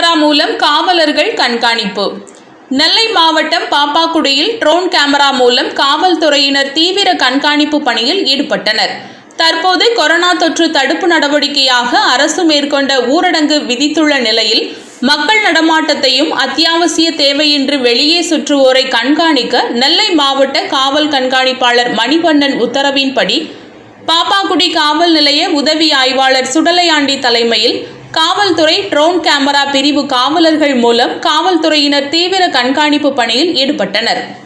Camera மூலம் காவலர்கள் கண்காணிப்பு. நெல்லை மாவட்டம் பாப்பாக்குடியில் ட்ரோன் கேமரா மூலம் காவல்துறையினர் தீவிர கண்காணிப்பு பணியில் ஈடுபட்டனர். தற்போது கொரோனா தொற்று தடுப்பு நடவடிக்கையாக அரசு மேற்கொண்ட ஊரடங்கு விதித்துள்ள நிலையில் மக்கள் நடமாட்டத்தையும் அத்தியாவசிய தேவையின்றி வெளியே சுற்றுவோரை கண்காணிக்க நெல்லை மாவட்ட காவல் கண்காணிப்பாளர் மணிவண்ணன் உத்தரவின்படி பாப்பாக்குடி காவல் நிலைய உதவி ஆய்வாளர் சுடலையாண்டி தலைமையில் காவல்துறை ட்ரோன் கேமரா பிரிவு காவலர்கள் மூலம் காவல்துறையினர் தீவிர கண்காணிப்பு பணியில் ஈடுபட்டனர்.